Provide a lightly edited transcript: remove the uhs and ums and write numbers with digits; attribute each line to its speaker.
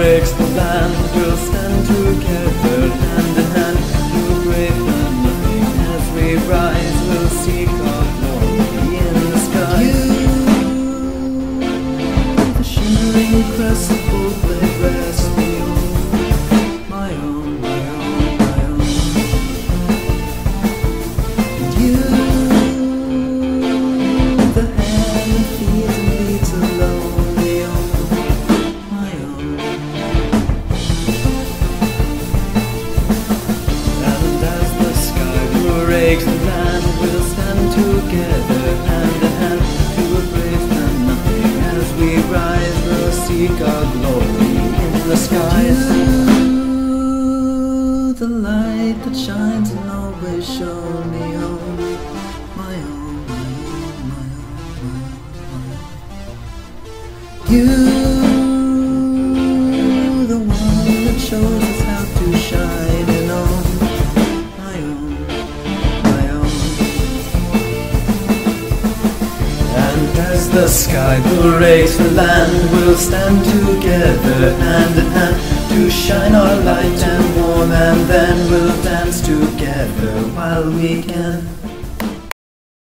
Speaker 1: breaks the land, we'll stand together hand in hand. We'll brave and nothing as we rise, we'll seek our glory in the sky. You, the shimmering crest of both blade rest, my own, my own, my own, my own. And you, the hand that feeds and leads alone, the own, my own. And as the sky breaks the land, we'll stand together hand in hand. To a brave and nothing as we rise, we'll seek our glory in the skies. You, the light that shines and always show me home, my own, my own, my own, my own. You, the one that shows us how to shine and own, my own, my own. And as the sky breaks the land, we'll stand together hand in hand to shine our light and warm, and then we'll dance together while we can.